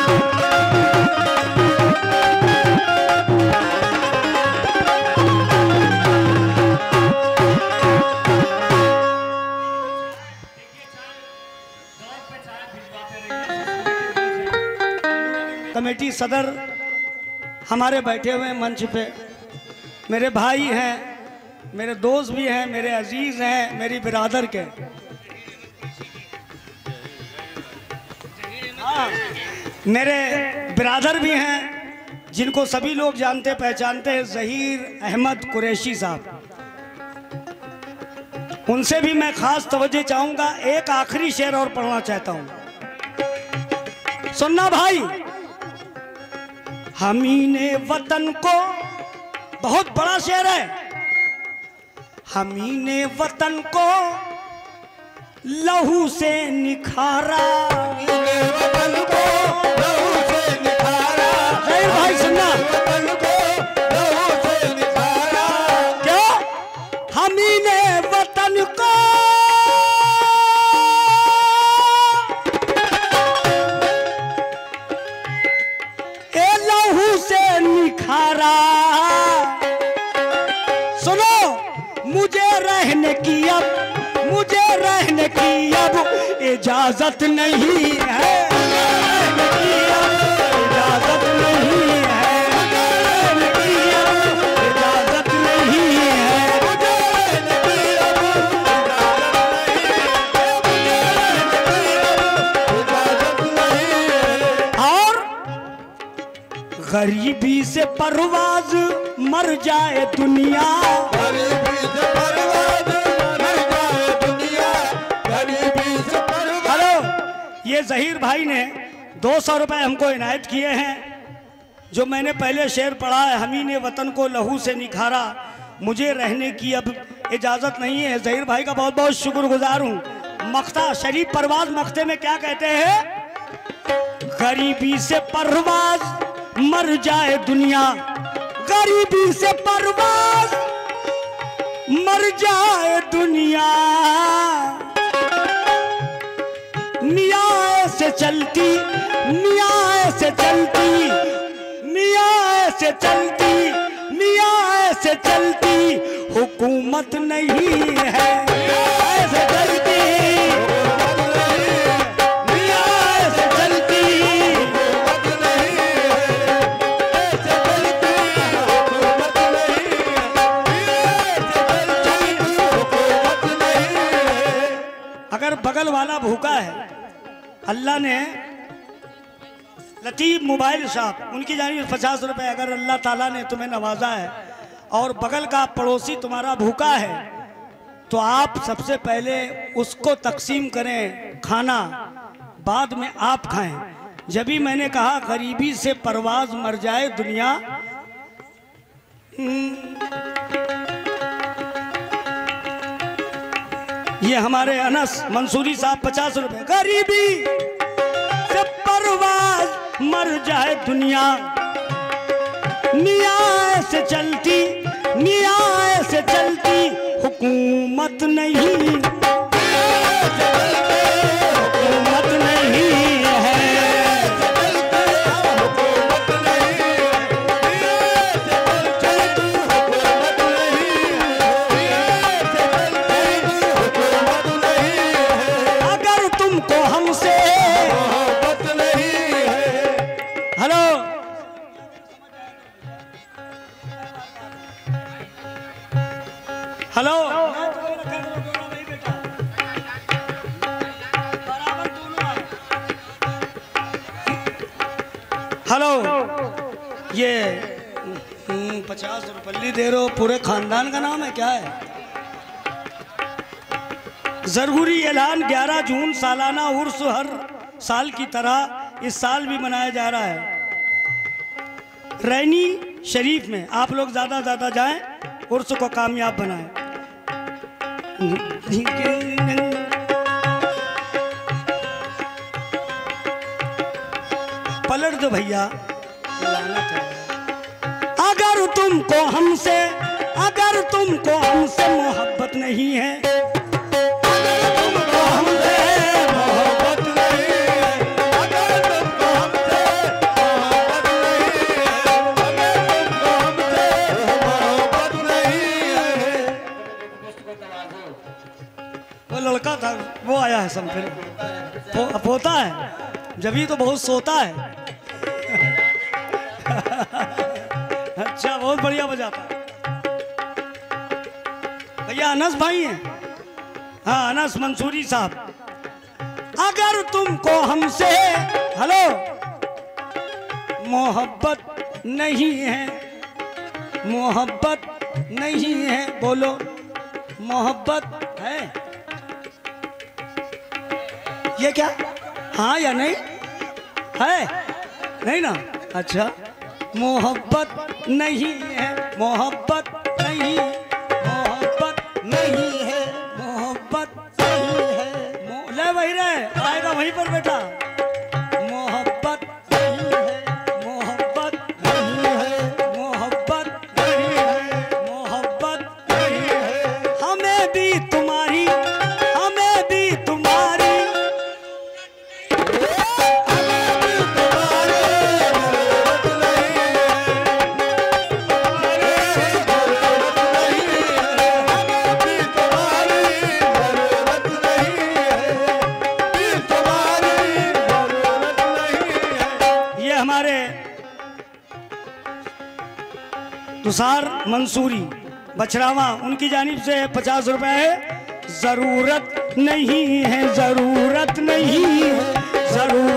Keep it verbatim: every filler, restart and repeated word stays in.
Committee सदर हमारे बैठे हुए मंच पे मेरे भाई हैं, मेरे दोस्त भी हैं, मेरे अजीज हैं, मेरी बिरादर के हाँ, मेरे बिरादर भी हैं जिनको सभी लोग जानते पहचानते हैं, ज़हीर अहमद कुरैशी साहब। उनसे भी मैं खास तवज्जो चाहूंगा। एक आखिरी शेर और पढ़ना चाहता हूं, सुनना भाई। हमीने वतन को, बहुत बड़ा शेर है। हमीने वतन को लहू से निखारा, वतन को लहू से निखारा। ज़हीर भाई सुनना, वतन को लहू से निखारा। क्या? हमीने वतन को निखारा। सुनो, मुझे रहने की अब, मुझे रहने की अब इजाजत नहीं है, रहने की अब इजाजत नहीं है, रहने की अब इजाजत नहीं है, मुझे रहने की अब इजाजत नहीं है। और गरीबी से परवाज मर जाए दुनिया, गरीबी से परवाज मर जाए दुनिया, गरीबी से परवाज। हेलो, ये ज़हीर भाई ने दो सौ रुपए हमको इनायत किए हैं। जो मैंने पहले शेर पढ़ा है, हमीने वतन को लहू से निखारा, मुझे रहने की अब इजाज़त नहीं है। ज़हीर भाई का बहुत बहुत शुक्रगुजार हूँ। मख्ता शरीफ परवाज मख्ते में क्या कहते हैं? गरीबी से परवाज मर जाए दुनिया, गरीबी से परवाज मर जाए दुनिया, मियाँ से चलती, मियाँ से चलती, मियाँ से चलती, मियाँ से चलती हुकूमत नहीं है, ऐसे चलती बगल वाला भूखा है। अल्लाह ने लतीफ मोबाइल शॉप, उनकी जानिए पचास रुपए अगर अल्लाह ताला ने तुम्हें नवाजा है और बगल का पड़ोसी तुम्हारा भूखा है, तो आप सबसे पहले उसको तकसीम करें खाना, बाद में आप खाएं। जब भी मैंने कहा गरीबी से परवाज मर जाए दुनिया, ये हमारे अनस मंसूरी साहब पचास रुपए। गरीबी से परवाज मर जाए दुनिया, न्याय से चलती, न्याय से चलती हुकूमत नहीं, हुकूमत नहीं है। हेलो, हेलो, ये पचास रुपये दे रहे हो, पूरे खानदान का नाम है क्या है? जरूरी ऐलान ग्यारह जून सालाना उर्स हर साल की तरह इस साल भी मनाया जा रहा है। रैनी शरीफ में आप लोग ज्यादा ज्यादा जाएं, उर्स को कामयाब बनाएं। पलट दो भैया, अगर तुमको हमसे, अगर तुमको हमसे मोहब्बत नहीं है, अगर तुमको हमसे मोहब्बत नहीं है, अगर तुमको हमसे कसम फिर पो, पोता है जब ही तो बहुत सोता है। अच्छा बहुत बढ़िया बजाता है भैया। अनस भाई हैं, हाँ अनस मंसूरी साहब। अगर तुमको हमसे हेलो मोहब्बत नहीं है, मोहब्बत नहीं है, बोलो मोहब्बत है ये क्या? हाँ या नहीं है? नहीं ना? अच्छा मोहब्बत नहीं है, मोहब्बत नहीं, मोहब्बत नहीं है, मोहब्बत नहीं है। ले वही रहे आएगा वहीं पर बेटा। मोहब्बत नहीं है, मोहब्बत नहीं है, मोहब्बत नहीं है, मोहब्बत नहीं है। हमें भी तुम्हारी, हमें भी तुम्हारी, हमारे तुषार मंसूरी बछरावा उनकी जानिब से पचास रुपए है। जरूरत नहीं है, जरूरत नहीं है, जरूरत